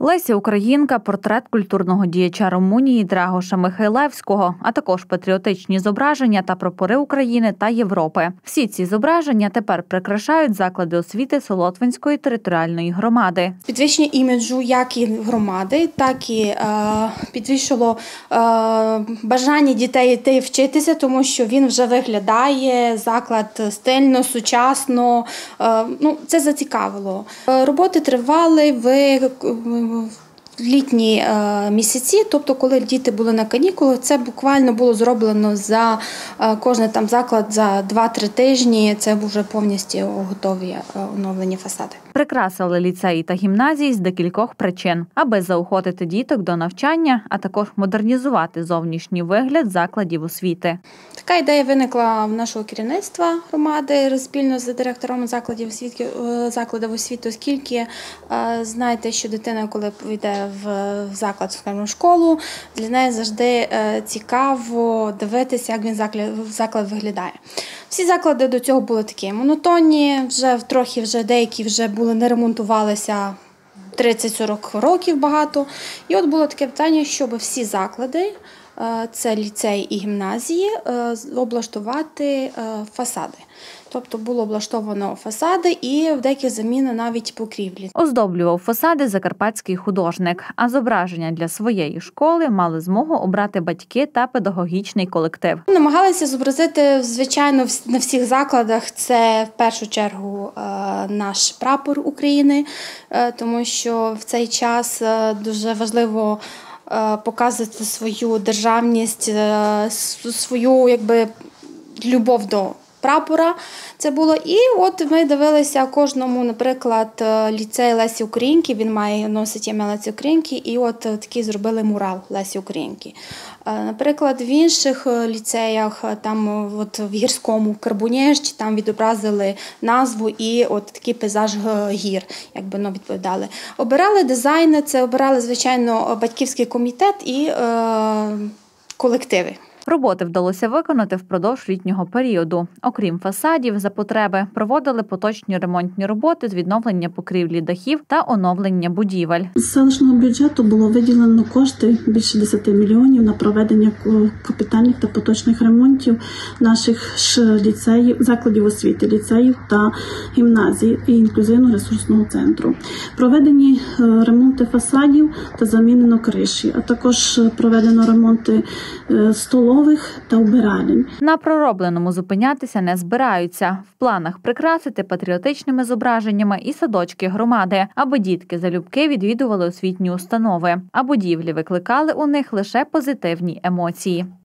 Леся Українка – портрет культурного діяча Румунії Драгоша Михайлевського, а також патріотичні зображення та прапори України та Європи. Всі ці зображення тепер прикрашають заклади освіти Солотвинської територіальної громади. Підвищення іміджу як і громади, так і підвищило бажання дітей йти вчитися, тому що він вже виглядає, заклад стильно, сучасно. Це зацікавило. Роботи тривали в літні місяці, тобто коли діти були на канікулах, це буквально було зроблено за кожен заклад за 2-3 тижні, це вже повністю готові оновлені фасади. Прикрасили ліцеї та гімназії з декількох причин, аби заохотити діток до навчання, а також модернізувати зовнішній вигляд закладів освіти. Така ідея виникла в нашого керівництва громади спільно з директором закладів освіти, оскільки знаєте, що дитина, коли йде в заклад, скажімо, в школу, для неї завжди цікаво дивитися, як він заклад виглядає. Всі заклади до цього були такі монотонні, деякі вже не ремонтувалися 30-40 років багато. І от було таке питання, щоб всі заклади, це ліцей і гімназії, облаштувати фасади. Тобто було облаштовано фасади і в деяких заміни навіть покрівлі. Оздоблював фасади закарпатський художник, а зображення для своєї школи мали змогу обрати батьки та педагогічний колектив. Намагалися зобразити, звичайно, на всіх закладах. Це в першу чергу наш прапор України, тому що в цей час дуже важливо показувати свою державність, свою любов до прапора. Це було. І от ми дивилися кожному, наприклад, ліцей Лесі Українки, він носить ім'я Лесі Українки, і от такий зробили мурал Лесі Українки. Наприклад, в інших ліцеях, там от в Гірському, Карбунєщ, там відобразили назву і от такий пейзаж гір, відповідали. Обирали дизайни, це обирали, звичайно, батьківський комітет і колективи. Роботи вдалося виконати впродовж літнього періоду. Окрім фасадів, за потреби проводили поточні ремонтні роботи з відновлення покрівлі дахів та оновлення будівель. З селищного бюджету було виділено кошти більше 10 мільйонів на проведення капітальних та поточних ремонтів наших ліцеїв, закладів освіти, ліцеїв та гімназій і інклюзивно-ресурсного центру. Проведені ремонти фасадів та замінено криші, а також проведено ремонти столових та вбиралень. На проробленому зупинятися не збираються. В планах прикрасити патріотичними зображеннями і садочки громади, аби дітки залюбки відвідували освітні установи, а будівлі викликали у них лише позитивні емоції.